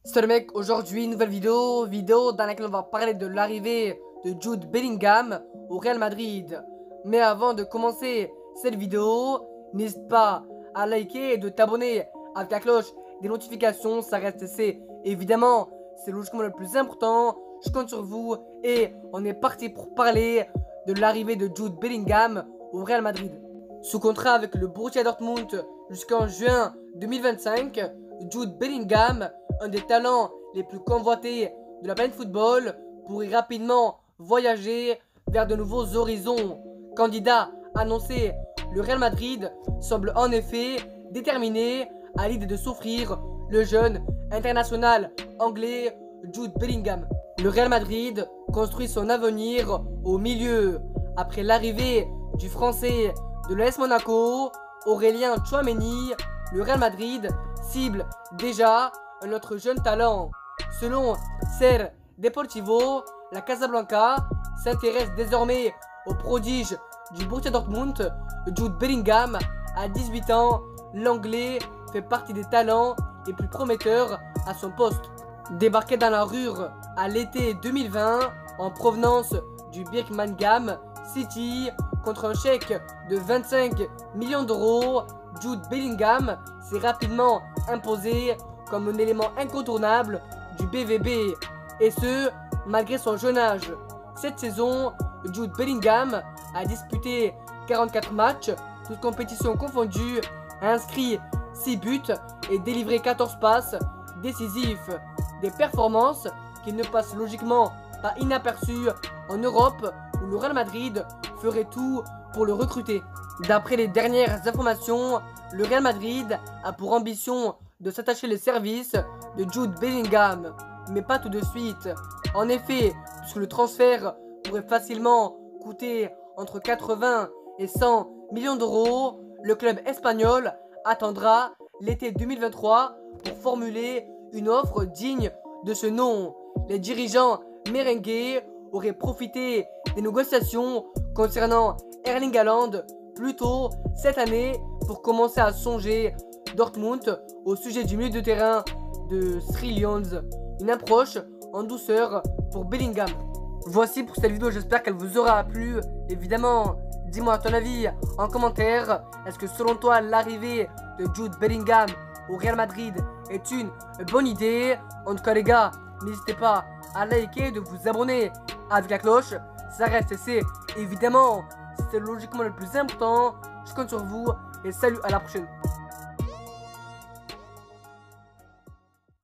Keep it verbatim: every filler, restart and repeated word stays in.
Salut mec, aujourd'hui nouvelle vidéo, vidéo dans laquelle on va parler de l'arrivée de Jude Bellingham au Real Madrid. Mais avant de commencer cette vidéo, n'hésite pas à liker et de t'abonner avec la cloche des notifications, ça reste c'est évidemment, c'est logiquement le plus important. Je compte sur vous et on est parti pour parler de l'arrivée de Jude Bellingham au Real Madrid. Sous contrat avec le Borussia Dortmund jusqu'en juin deux mille vingt-cinq, Jude Bellingham, un des talents les plus convoités de la planète football, pourrait rapidement voyager vers de nouveaux horizons. Candidat annoncé, le Real Madrid semble en effet déterminé à l'idée de s'offrir le jeune international anglais Jude Bellingham. Le Real Madrid construit son avenir au milieu. Après l'arrivée du français de l'A S Monaco, Aurélien Tchouaméni, le Real Madrid cible déjà un autre jeune talent. Selon Ser Deportivo, la Casablanca s'intéresse désormais au prodige du Borussia Dortmund. Jude Bellingham a dix-huit ans, l'anglais fait partie des talents les plus prometteurs à son poste. Débarqué dans la Ruhr à l'été deux mille vingt en provenance du Birmingham City contre un chèque de vingt-cinq millions d'euros, Jude Bellingham s'est rapidement imposé comme un élément incontournable du B V B, et ce, malgré son jeune âge. Cette saison, Jude Bellingham a disputé quarante-quatre matchs, toutes compétitions confondues, a inscrit six buts et délivré quatorze passes décisifs. Des performances qui ne passent logiquement pas inaperçues en Europe, où le Real Madrid ferait tout pour le recruter. D'après les dernières informations, le Real Madrid a pour ambition de s'attacher les services de Jude Bellingham, mais pas tout de suite. En effet, puisque le transfert pourrait facilement coûter entre quatre-vingts et cent millions d'euros, le club espagnol attendra l'été deux mille vingt-trois pour formuler une offre digne de ce nom. Les dirigeants merengues auraient profité des négociations concernant Erling Haaland plus tôt cette année pour commencer à songer Dortmund au sujet du milieu de terrain de Three Lions, une approche en douceur pour Bellingham. Voici pour cette vidéo, j'espère qu'elle vous aura plu. Évidemment, dis-moi ton avis en commentaire. Est-ce que selon toi l'arrivée de Jude Bellingham au Real Madrid est une bonne idée? En tout cas les gars, n'hésitez pas à liker et de vous abonner avec la cloche. Ça reste et c'est évidemment, c'est logiquement le plus important. Je compte sur vous et salut, à la prochaine.